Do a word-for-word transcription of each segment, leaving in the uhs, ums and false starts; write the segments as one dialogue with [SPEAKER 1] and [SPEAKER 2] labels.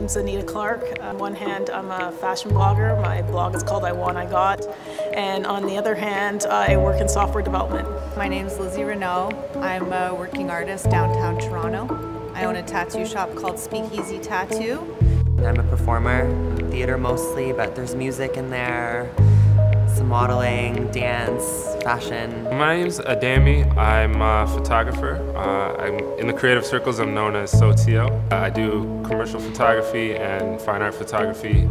[SPEAKER 1] name's Anita Clark. On one hand, I'm a fashion blogger. My blog is called I Want, I Got. And on the other hand, I work in software development.
[SPEAKER 2] My name's Lizzie Renault. I'm a working artist downtown Toronto. I own a tattoo shop called Speakeasy Tattoo.
[SPEAKER 3] I'm a performer, theater mostly, but there's music in there, some modeling, dance, fashion.
[SPEAKER 4] My name's Adami. I'm a photographer. Uh, I'm, in the creative circles, I'm known as Sotio. Uh, I do commercial photography and fine art photography.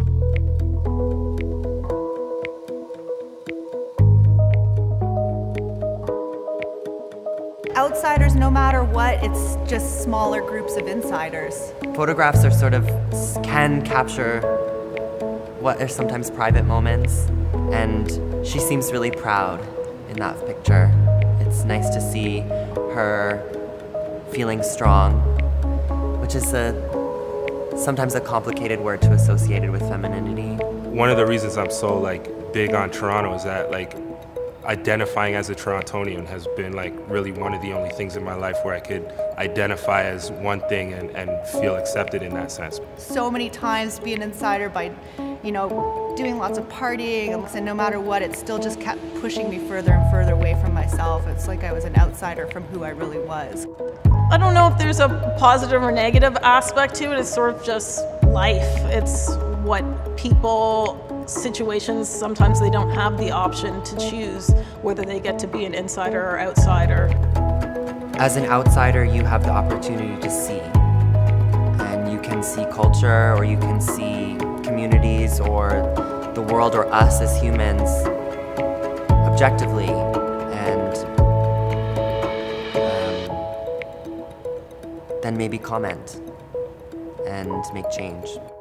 [SPEAKER 2] Outsiders, no matter what, it's just smaller groups of insiders.
[SPEAKER 3] Photographs are sort of, can capture what are sometimes private moments, and she seems really proud in that picture. It's nice to see her feeling strong, which is a sometimes a complicated word to associate it with femininity.
[SPEAKER 4] One of the reasons I'm so like big on Toronto is that like identifying as a Torontonian has been like really one of the only things in my life where I could identify as one thing and, and feel accepted in that sense.
[SPEAKER 2] So many times be an insider by, you know, doing lots of partying, and no matter what, it still just kept pushing me further and further away from myself. It's like I was an outsider from who I really was.
[SPEAKER 1] I don't know if there's a positive or negative aspect to it. It's sort of just life. It's what people, situations, sometimes they don't have the option to choose whether they get to be an insider or outsider.
[SPEAKER 3] As an outsider, you have the opportunity to see. And you can see culture, or you can see communities, or the world, or us as humans, objectively. And um, then maybe comment and make change.